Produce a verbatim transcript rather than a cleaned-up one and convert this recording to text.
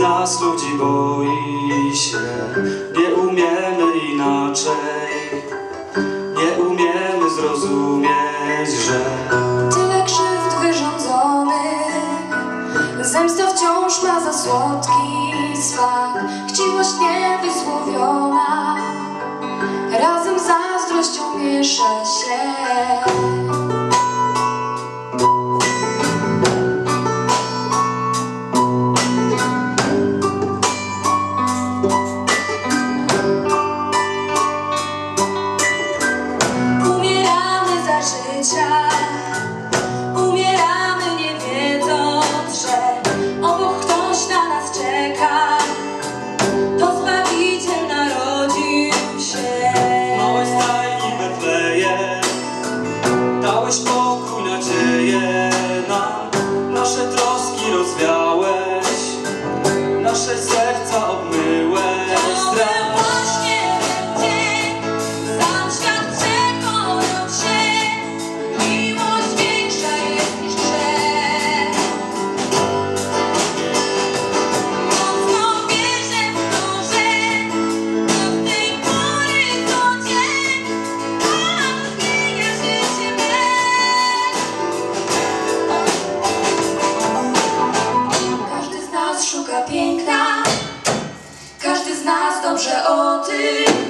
nas ludzi boi się. Nie umiemy inaczej, nie umiemy zrozumieć, że tyle krzywd wyrządzonych, zemsta wciąż ma za słodki smak. Chciwość niewysłowiona razem z zazdrością miesza się. Umieramy nie wiedząc, że obok ktoś na nas czeka. To Zbawiciel narodził się. małeś stajni Betlejem, dałeś pokój, nadzieję nam. Nasze troski rozwiałeś, nasze serca obmyłeś. Szuka piękna, każdy z nas dobrze o tym